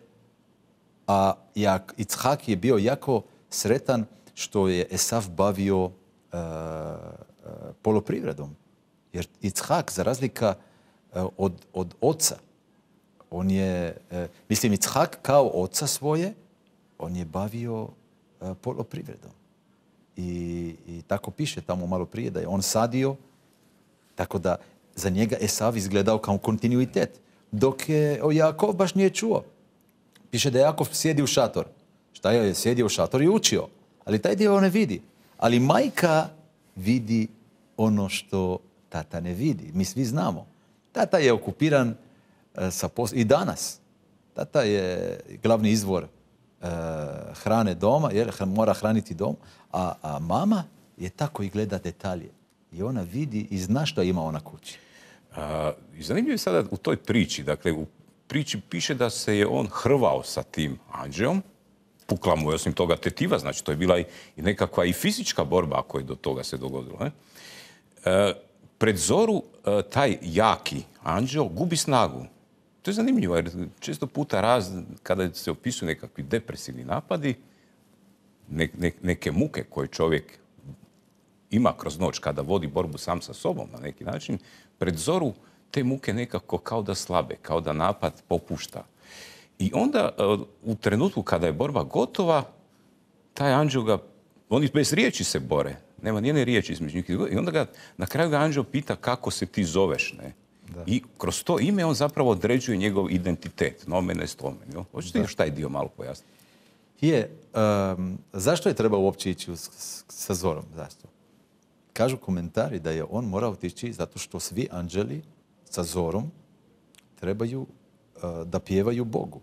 a jak, Ichak je bio jako sretan što je Esav bavio uh, uh, poloprivredom. Jer Ichak, za razlika uh, od, od oca, on je, uh, mislim, Ichak kao oca svoje, on je bavio uh, poloprivredom. I, I tako piše tamo malo prije da je on sadio, tako da za njega Esav izgledao kao kontinuitet. Dok je o Jakov baš nije čuo. Piše da Jakov sjedi u šator. Šta je? Sjedio u šator i učio. Ali taj dio on ne vidi. Ali majka vidi ono što tata ne vidi. Mi svi znamo. Tata je okupiran uh, sa pos... i danas. Tata je glavni izvor uh, hrane doma, jer mora hraniti dom. A, a mama je tako i gleda detalje. I ona vidi i zna što ima ona kući. A, zanimljivo je sada u toj priči. Dakle, u priči piše da se je on hrvao sa tim anđeom. Pukla mu je osim toga tetiva, znači to je bila i, i nekakva i fizička borba ako je do toga se dogodilo. Ne? E, pred zoru e, taj jaki anđeo gubi snagu. To je zanimljivo jer često puta raz, kada se opisuju nekakvi depresivni napadi, ne, ne, neke muke koje čovjek ima kroz noć kada vodi borbu sam sa sobom na neki način, pred zoru te muke nekako kao da slabe, kao da napad popušta. I onda u trenutku kada je borba gotova, taj anđeo ga, oni bez riječi se bore, nema nijedne riječi između njih. I onda ga, na kraju ga anđeo pita kako se ti zoveš, ne? Da. I kroz to ime on zapravo određuje njegov identitet, nomen est omen. Jo? Hoćete još taj dio malo pojasniti? Je, um, zašto je trebao uopće ići sa zorom? Zašto? Kažu komentari da je on morao otići zato što svi anđeli sa zorom trebaju uh, da pjevaju Bogu.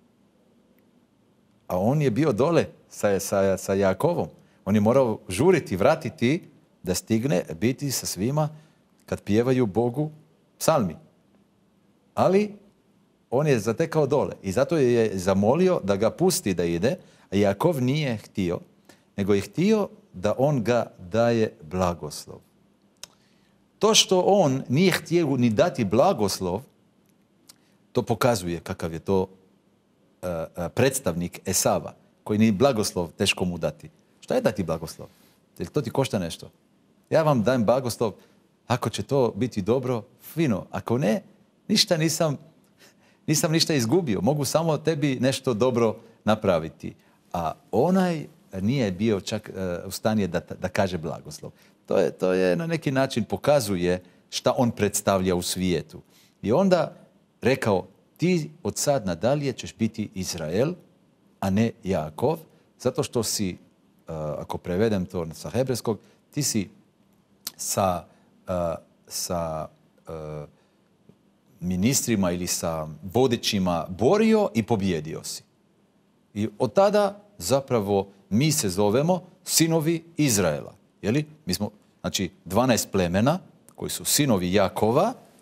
A on je bio dole sa, sa, sa Jakovom. On je morao žuriti, vratiti da stigne biti sa svima kad pjevaju Bogu psalmi. Ali on je zatekao dole i zato je zamolio da ga pusti da ide, a Jakov nije htio, nego je htio da on ga daje blagoslov. To što on nije htio ni dati blagoslov, to pokazuje kakav je to uh, uh, predstavnik Esava, koji ni blagoslov teško mu dati. Šta je dati blagoslov? Jer to ti košta nešto. Ja vam dajem blagoslov, ako će to biti dobro, fino. Ako ne, ništa nisam, nisam ništa izgubio. Mogu samo tebi nešto dobro napraviti. A onaj nije bio čak uh, u stanju da, da kaže blagoslov. To je, to je na neki način pokazuje šta on predstavlja u svijetu. I onda rekao, ti od sad nadalje ćeš biti Izrael, a ne Jakov, zato što si, uh, ako prevedem to sa hebrejskog, ti si sa, uh, sa uh, ministrima ili sa vodećima borio i pobjedio si. I od tada zapravo mi se zovemo sinovi Izraela. Jeli? Mi smo, znači, dvanaest plemena koji su sinovi Jakova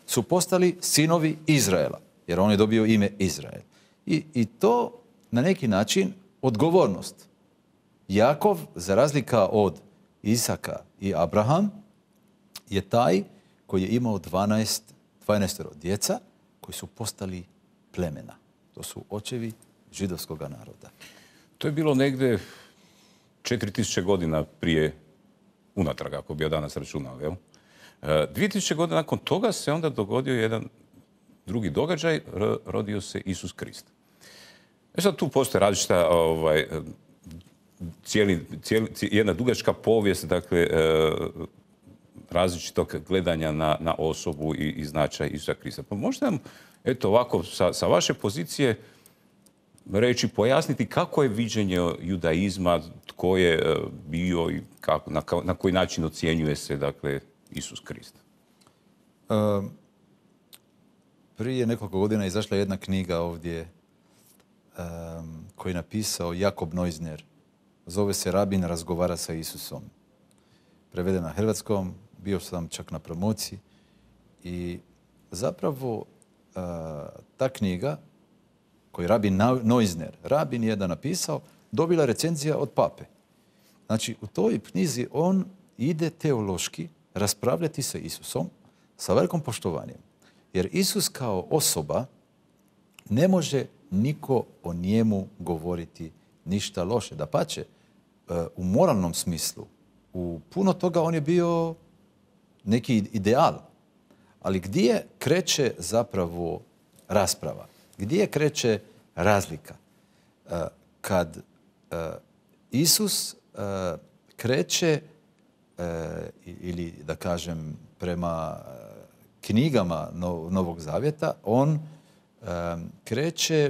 su postali sinovi Izraela, jer on je dobio ime Izrael. I, i to na neki način odgovornost. Jakov, za razlika od Isaka i Abraham, je taj koji je imao dvanaest, dvanaest djeca koji su postali plemena. To su očevi židovskog naroda. To je bilo negdje četiri tisuće godina prije unatrag, ako bi ja danas računao. Jel? dvije tisuće godina nakon toga se onda dogodio jedan drugi događaj, rodio se Isus Krist. E sad tu postoje različita, ovaj, cijeli, cijeli, jedna dugačka povijest, dakle, različitog gledanja na, na osobu i, i značaj Isusa Krista. Pa možete nam, eto ovako, sa, sa vaše pozicije reći, pojasniti kako je viđenje judaizma, tko je bio i kako, na, na koji način ocjenjuje se, dakle, Isus Krist? Um, prije nekoliko godina izašla jedna knjiga ovdje um, koju je napisao Jakob Neusner. Zove se Rabin razgovara sa Isusom. Preveden na hrvatskom, bio sam čak na promociji. I zapravo uh, ta knjiga koju je Rabin Neusner, Rabin je da napisao, dobila recenzija od pape. Znači, u toj knjizi on ide teološki raspravljati sa Isusom sa velikom poštovanjem. Jer Isus kao osoba ne može niko o njemu govoriti ništa loše. Dapače, u moralnom smislu, u puno toga on je bio neki ideal. Ali gdje kreće zapravo rasprava? Gdje kreće razlika? Kad Isus kreće ili da kažem prema knjigama Novog Zavjeta, on kreće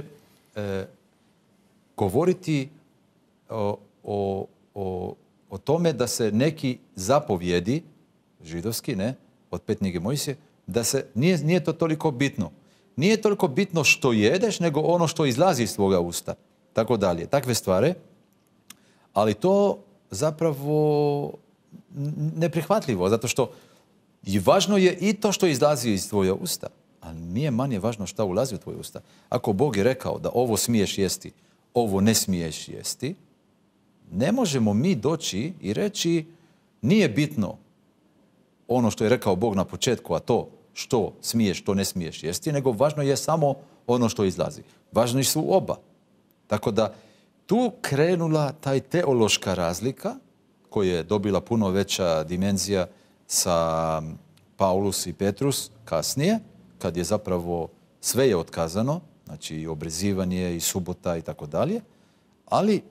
govoriti o, o, o, o tome da se neki zapovjedi, židovski, ne, od pet knjige Mojsije, da se, nije, nije to toliko bitno. Nije toliko bitno što jedeš, nego ono što izlazi iz tvoga usta. Tako dalje. Takve stvari. Ali to zapravo neprihvatljivo, zato što i važno je i to što izlazi iz tvoja usta, ali nije manje važno što ulazi u tvoje usta. Ako Bog je rekao da ovo smiješ jesti, ovo ne smiješ jesti, ne možemo mi doći i reći nije bitno ono što je rekao Bog na početku, a to što smiješ, što ne smiješ jesti, nego važno je samo ono što izlazi. Važni su oba. Tako da tu krenula taj teološka razlika koja je dobila puno veća dimenzija sa Paulus i Petrus kasnije, kad je zapravo sve je otkazano, znači i obrezivanje i subota i tako dalje, ali e,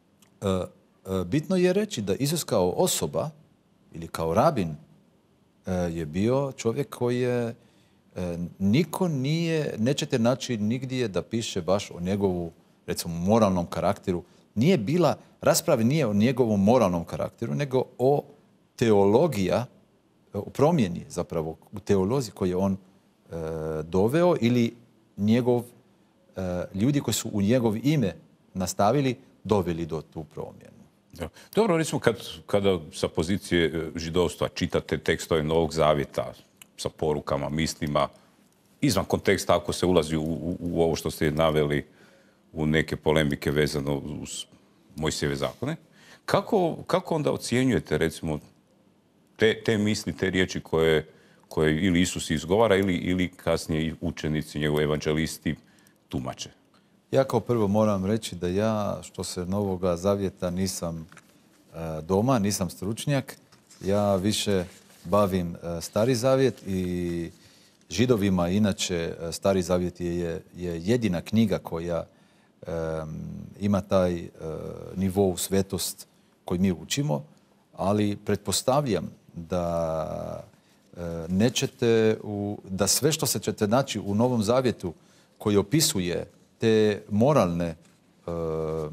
e, bitno je reći da Isus kao osoba ili kao rabin e, je bio čovjek koji je e, niko nije, nećete naći nigdje da piše baš o njegovu, recimo, moralnom karakteru. Nije bila, rasprava nije o njegovom moralnom karakteru, nego o teologija, o promjeni zapravo, u teolozi koju je on e, doveo ili njegov, e, ljudi koji su u njegov ime nastavili, doveli do tu promjenu. Da. Dobro, recimo kad, kada sa pozicije židovstva čitate tekstove Novog Zavjeta sa porukama, mislima, izvan konteksta ako se ulazi u, u, u ovo što ste naveli, u neke polemike vezano uz Mojsijeve zakone, kako, kako onda ocjenjujete recimo te, te misli, te riječi koje, koje ili Isus izgovara ili, ili kasnije učenici, njegovi evanđelisti tumače? Ja kao prvo moram reći da ja, što se Novoga Zavjeta, nisam e, doma, nisam stručnjak. Ja više bavim e, Stari Zavjet i Židovima inače Stari Zavjet je, je jedina knjiga koja e, ima taj e, nivou svetost koji mi učimo, ali pretpostavljam da e, nećete, u, da sve što se ćete naći u Novom Zavjetu koji opisuje te moralne, e, e,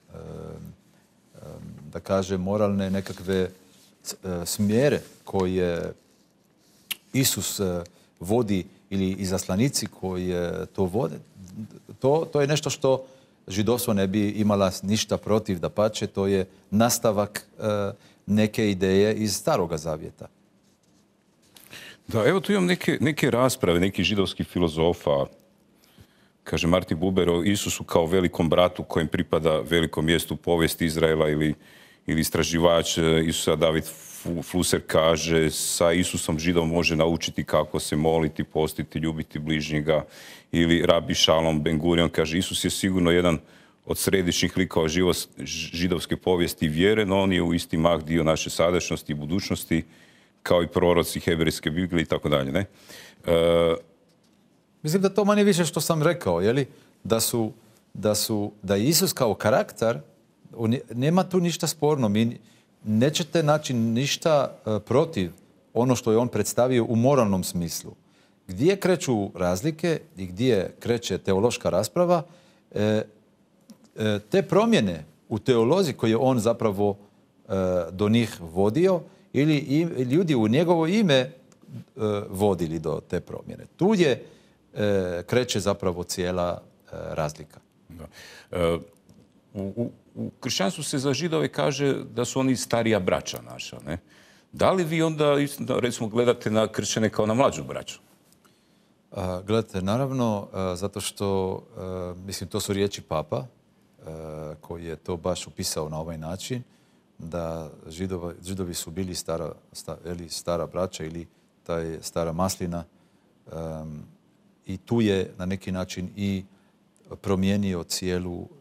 da kažem, moralne nekakve smjere koje Isus vodi ili izaslanici koji to vode, to, to je nešto što židovstvo ne bi imala ništa protiv, dapače, to je nastavak e, neke ideje iz Staroga Zavjeta. Da, evo tu imam neke, neke rasprave, nekih židovskih filozofa. Kaže Martin Buber o Isusu kao velikom bratu kojem pripada velikom mjestu u povijesti Izraela ili, ili istraživač Isusa David Flusser kaže sa Isusom Židov može naučiti kako se moliti, postiti, ljubiti bližnjega. Ili Rabi Shalom Ben Gurion kaže Isus je sigurno jedan od središnjih likova židovske povijesti i vjere, no on je u isti mah dio naše sadašnjosti i budućnosti, kao i proroci hebrejske Biblije i tako dalje. Ne? E... Mislim da to manje više što sam rekao, jeli? Da su, da su, da je Isus kao karakter, nema tu ništa sporno. Mi nećete naći ništa protiv ono što je on predstavio u moralnom smislu. Gdje kreću razlike i gdje kreće teološka rasprava, e, e, te promjene u teolozi koje je on zapravo e, do njih vodio ili im, ljudi u njegovo ime e, vodili do te promjene. Tu je e, kreće zapravo cijela e, razlika. Da. E, u, u, u kršćanstvu se za Židove kaže da su oni starija braća naša. Ne? Da li vi onda recimo gledate na kršćane kao na mlađu braću? Uh, gledajte, naravno, uh, zato što, uh, mislim, to su riječi Papa, uh, koji je to baš upisao na ovaj način, da židova, židovi su bili stara, sta, ili stara braća ili taj stara maslina. Um, I tu je na neki način i promijenio cijelu uh,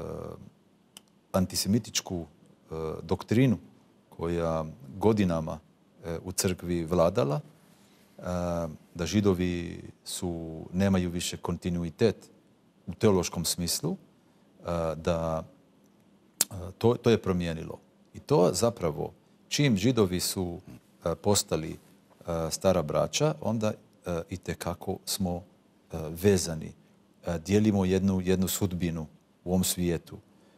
antisemitičku uh, doktrinu koja godinama uh, u crkvi vladala, da Židovi su, nemaju više kontinuitet u teološkom smislu, da to, to je promijenilo. I to zapravo, čim Židovi su postali stara braća, onda itekako smo vezani. Dijelimo jednu, jednu sudbinu u ovom svijetu.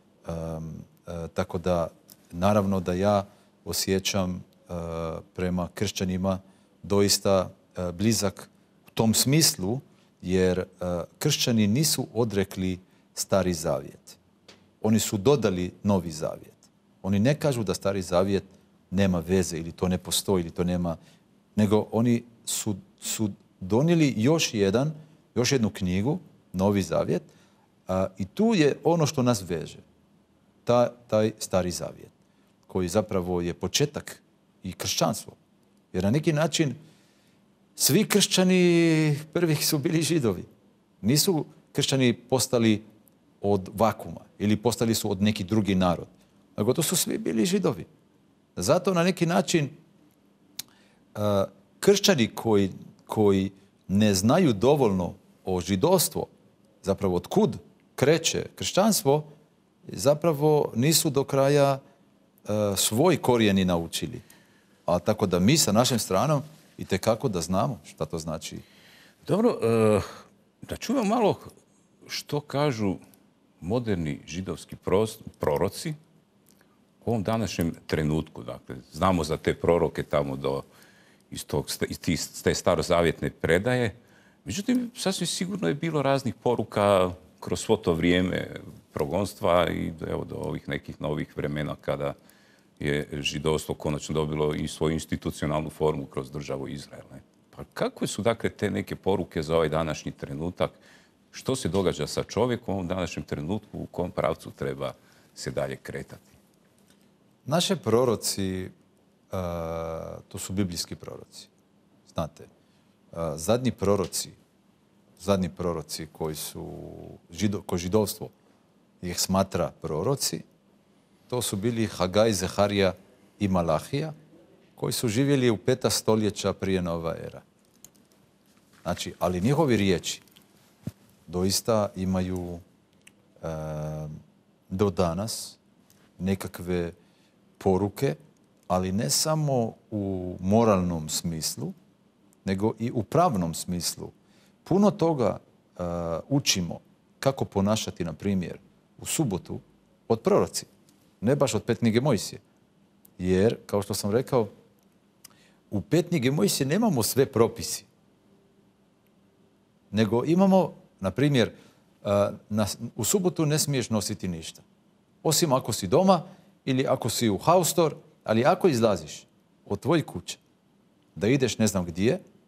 Tako da, naravno da ja osjećam prema kršćanima doista uh, blizak u tom smislu, jer uh, kršćani nisu odrekli Stari Zavjet. Oni su dodali Novi Zavjet. Oni ne kažu da Stari Zavjet nema veze ili to ne postoji ili to nema, nego oni su, su donijeli još jedan, još jednu knjigu, Novi Zavjet, uh, i tu je ono što nas veže. Ta, taj Stari Zavjet, koji zapravo je početak i kršćanstvo. Jer na neki način svi kršćani prvih su bili Židovi. Nisu kršćani postali od vakuma ili postali su od neki drugi narod. Nego to su svi bili Židovi. Zato na neki način uh, kršćani koji, koji ne znaju dovoljno o židovstvu, zapravo od kud kreće kršćanstvo, zapravo nisu do kraja uh, svoj korijeni naučili. A tako da mi sa našom stranom itekako da znamo šta to znači. Dobro, da čujemo malo što kažu moderni židovski proroci u ovom današnjem trenutku. Dakle, znamo za te proroke tamo do, iz, tog, iz te starozavjetne predaje. Međutim, sasvim sigurno je bilo raznih poruka kroz svo to vrijeme progonstva i evo, do ovih nekih novih vremena kada je židovstvo konačno dobilo i svoju institucionalnu formu kroz državu Izrael. Ne? Pa kakve su dakle te neke poruke za ovaj današnji trenutak? Što se događa sa čovjekom u ovom današnjem trenutku? U kom pravcu treba se dalje kretati? Naše proroci, uh, to su biblijski proroci. Znate, uh, zadnji proroci, zadnji proroci koji su, žido, ko židovstvo ih smatra proroci, to su bili Hagaj, Zeharija i Malahija, koji su živjeli u peta stoljeća prije nova era. Znači, ali njihovi riječi doista imaju e, do danas nekakve poruke, ali ne samo u moralnom smislu, nego i u pravnom smislu. Puno toga e, učimo kako ponašati, na primjer, u subotu od proroci. Ne baš od pet knjige Mojsije. Jer, kao što sam rekao, u pet knjige Mojsije nemamo sve propisi. Nego imamo, na primjer, na, u subotu ne smiješ nositi ništa. Osim ako si doma ili ako si u haustor, ali ako izlaziš od tvoje kuće da ideš ne znam gdje,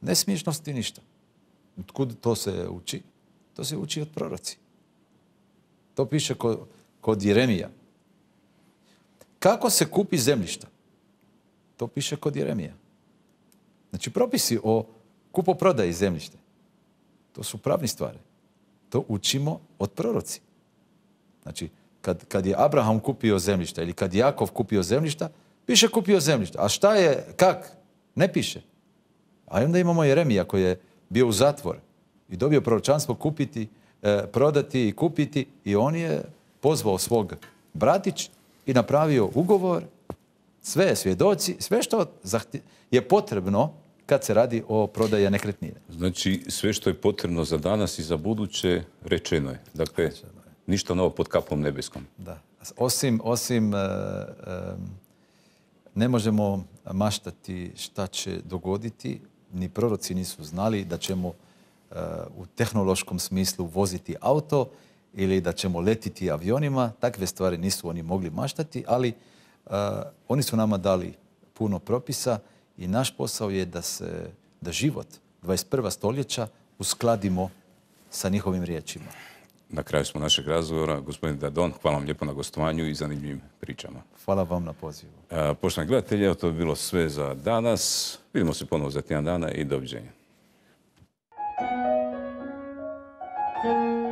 Ne smiješ nositi ništa. Kud to se uči? To se uči od proroci. To piše kod, kod Jeremija. Kako se kupi zemljišta? To piše kod Jeremija. Znači, propisi o kupoprodaji zemljišta. To su pravni stvari. To učimo od proroci. Znači, kad, kad je Abraham kupio zemljišta ili kad je Jakov kupio zemljišta, piše kupio zemljišta. A šta je, kak? Ne piše. A onda imamo Jeremija koji je bio u zatvor i dobio proročanstvo kupiti, eh, prodati i kupiti i on je pozvao svog bratić i napravio ugovor, sve svjedoci, sve što zahti- je potrebno kad se radi o prodaji nekretnine. Znači, sve što je potrebno za danas i za buduće rečeno je. Dakle, ništa novo pod kapom nebeskom. Da. Osim, osim eh, eh, ne možemo maštati šta će dogoditi, ni proroci nisu znali da ćemo uh, u tehnološkom smislu voziti auto ili da ćemo letiti avionima. Takve stvari nisu oni mogli maštati, ali uh, oni su nama dali puno propisa i naš posao je da se da život dvadeset prvog stoljeća uskladimo sa njihovim riječima. Na kraju smo našeg razgovora. Gospodin Dadon, hvala vam lijepo na gostovanju i zanimljivim pričama. Hvala vam na pozivu. Uh, poštovani gledatelji, evo to bi bilo sve za danas. Vidimo se ponovo za tjedan dana i doviđenja.